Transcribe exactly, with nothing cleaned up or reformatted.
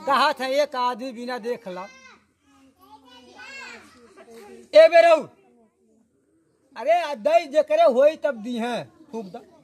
कहा था एक आदमी बिना देख ला ए बेरऊ अरे दई जकरे होई तब दी हैं फूक दा